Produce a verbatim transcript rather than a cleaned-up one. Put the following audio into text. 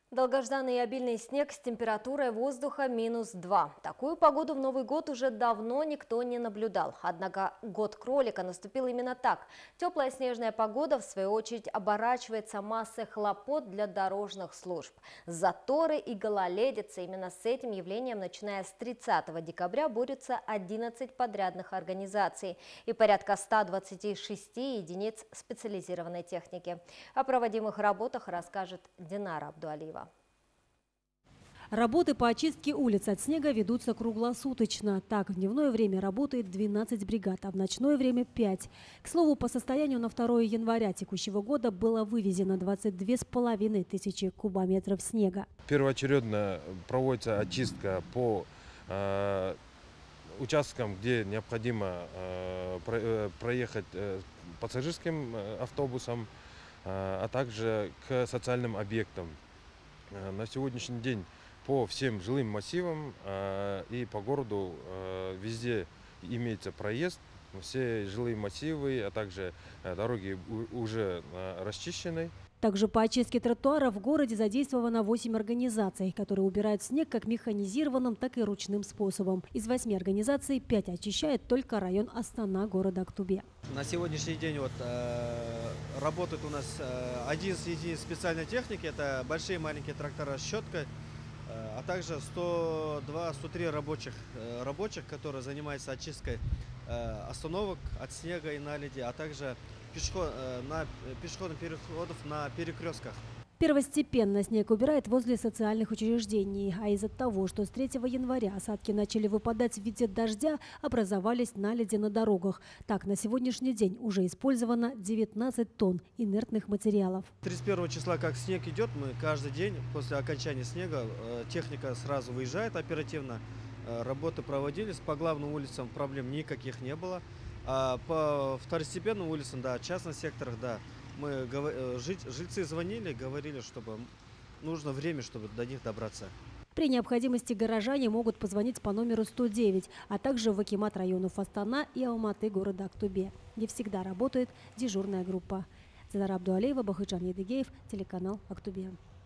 Долгожданный и обильный снег с температурой воздуха минус два. Такую погоду в Новый год уже давно никто не наблюдал. Однако год кролика наступил именно так. Теплая снежная погода, в свою очередь, оборачивается массой хлопот для дорожных служб. Заторы и гололедица. Именно с этим явлением, начиная с тридцатого декабря, борются одиннадцать подрядных организаций и порядка ста двадцати шести единиц специализированной техники. О проводимых работах расскажет Динара Абдуалиева. Работы по очистке улиц от снега ведутся круглосуточно. Так, в дневное время работает двенадцать бригад, а в ночное время пять. К слову, по состоянию на второе января текущего года было вывезено двадцать две с половиной тысячи кубометров снега. Первоочередно проводится очистка по э, участкам, где необходимо э, про, э, проехать э, пассажирским автобусом, э, а также к социальным объектам. Э, на сегодняшний день по всем жилым массивам э, и по городу э, везде имеется проезд. Все жилые массивы, а также э, дороги уже э, расчищены. Также по очистке тротуаров в городе задействовано восемь организаций, которые убирают снег как механизированным, так и ручным способом. Из восьми организаций пять очищает только район Астана города Актубе. На сегодняшний день вот, э, работает у нас э, одиннадцать единиц специальной техники. Это большие и маленькие трактора с щеткой, э, а также сто два — сто три рабочих, э, рабочих, которые занимаются очисткой э, остановок от снега и наледи, а также пешеход, э, на пешеходных переходов на перекрестках. Первостепенно снег убирает возле социальных учреждений, а из-за того, что с третьего января осадки начали выпадать в виде дождя, образовались наледи на дорогах. Так, на сегодняшний день уже использовано девятнадцать тонн инертных материалов. тридцать первого числа, как снег идет, мы каждый день после окончания снега э, техника сразу выезжает оперативно. Э, работы проводились, по главным улицам проблем никаких не было. А по второстепенным улицам, да, частных секторах, да, мы, жильцы звонили, говорили, чтобы нужно время, чтобы до них добраться. При необходимости горожане могут позвонить по номеру сто девять, а также в акимат районов Астана и Алматы города Актубе, где всегда работает дежурная группа. Динара Абдуалиева, Бахытжан Едыгеев, телеканал Актубе.